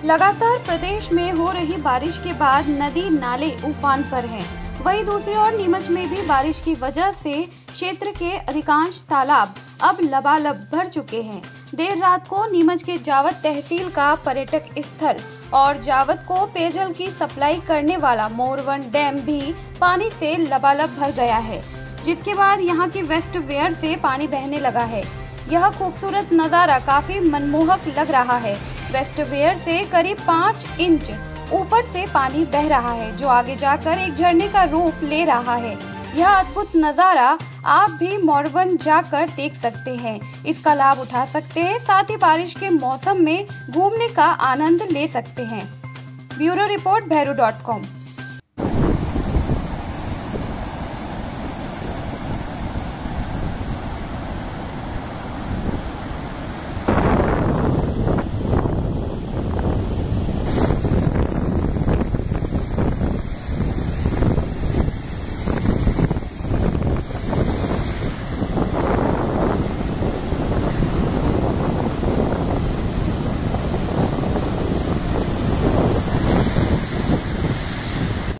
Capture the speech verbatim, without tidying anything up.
लगातार प्रदेश में हो रही बारिश के बाद नदी नाले उफान पर हैं। वहीं दूसरी ओर नीमच में भी बारिश की वजह से क्षेत्र के अधिकांश तालाब अब लबालब भर चुके हैं। देर रात को नीमच के जावद तहसील का पर्यटक स्थल और जावद को पेयजल की सप्लाई करने वाला मोरवन डैम भी पानी से लबालब भर गया है, जिसके बाद यहां की वेस्ट वेयर से पानी बहने लगा है। यह खूबसूरत नज़ारा काफी मनमोहक लग रहा है। वेस्ट वेयर से करीब पाँच इंच ऊपर से पानी बह रहा है, जो आगे जाकर एक झरने का रूप ले रहा है। यह अद्भुत नज़ारा आप भी मोरवन जाकर देख सकते हैं, इसका लाभ उठा सकते हैं, साथ ही बारिश के मौसम में घूमने का आनंद ले सकते हैं। Bureau report Bhairu dot com.